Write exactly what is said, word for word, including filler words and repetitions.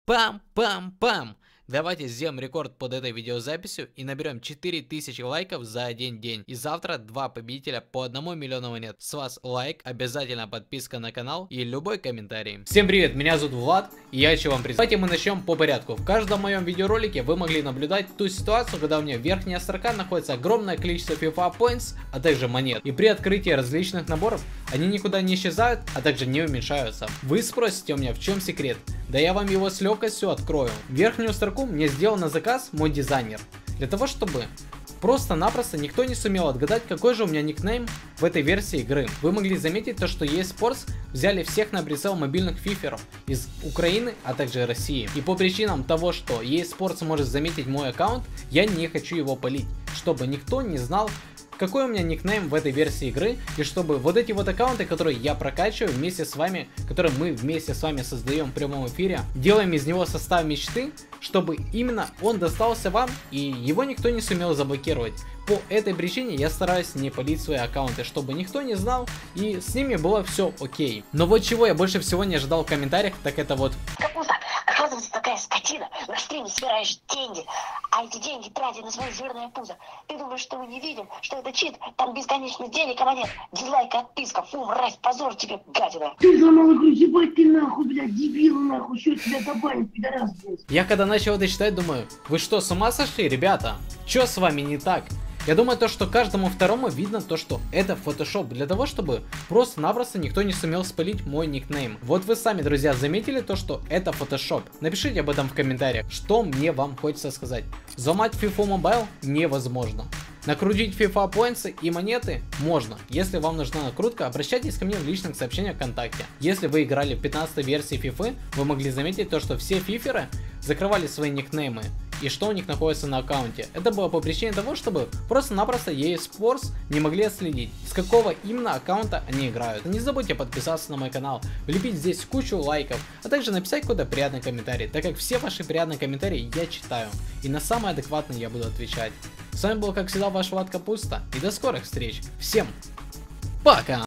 Пам-пам-пам! Давайте сделаем рекорд под этой видеозаписью и наберем четыре тысячи лайков за один день. И завтра два победителя по одному миллиону монет. С вас лайк, обязательно подписка на канал и любой комментарий. Всем привет, меня зовут Влад и я хочу вам представить. Давайте мы начнем по порядку. В каждом моем видеоролике вы могли наблюдать ту ситуацию, когда у меня верхняя строка находится огромное количество FIFA Points, а также монет. И при открытии различных наборов они никуда не исчезают, а также не уменьшаются. Вы спросите у меня, в чем секрет? Да я вам его с легкостью открою. Верхнюю строку мне сделал на заказ мой дизайнер. Для того, чтобы просто-напросто никто не сумел отгадать, какой же у меня никнейм в этой версии игры. Вы могли заметить то, что и эс Sports взяли всех на прицел мобильных фиферов из Украины, а также России. И по причинам того, что и эс Sports может заметить мой аккаунт, я не хочу его палить, чтобы никто не знал, какой у меня никнейм в этой версии игры, и чтобы вот эти вот аккаунты, которые я прокачиваю вместе с вами, которые мы вместе с вами создаем в прямом эфире, делаем из него состав мечты, чтобы именно он достался вам и его никто не сумел заблокировать. По этой причине я стараюсь не палить свои аккаунты, чтобы никто не знал и с ними было все окей. Но вот чего я больше всего не ожидал в комментариях, так это вот... Капуста, оказывается, такая скотина, на стриме собираешь деньги, а эти деньги тратят на свое жирное пузо. Ты думаешь, что мы не видим, что это чит, там бесконечно денег, а монет, дизлайк, отписка, фу, мразь, позор тебе, гадина. Ты сломал игру, ебать ты нахуй, блядь, дебил нахуй, что тебя добавить, пидорас, блядь. Я когда начал это читать, думаю, вы что, с ума сошли, ребята? Что с вами не так? Я думаю, то, что каждому второму видно то, что это фотошоп, для того, чтобы просто-напросто никто не сумел спалить мой никнейм. Вот вы сами, друзья, заметили то, что это фотошоп? Напишите об этом в комментариях, что мне вам хочется сказать. Взломать FIFA Mobile невозможно. Накрутить FIFA Points и монеты можно. Если вам нужна накрутка, обращайтесь ко мне в личных сообщениях ВКонтакте. Если вы играли в пятнадцатой версии FIFA, вы могли заметить то, что все фиферы закрывали свои никнеймы и что у них находится на аккаунте. Это было по причине того, чтобы просто-напросто и эс Sports не могли отследить, с какого именно аккаунта они играют. Не забудьте подписаться на мой канал, влепить здесь кучу лайков, а также написать какой-то приятный комментарий, так как все ваши приятные комментарии я читаю, и на самые адекватные я буду отвечать. С вами был, как всегда, ваш Влад Капуста, и до скорых встреч. Всем пока!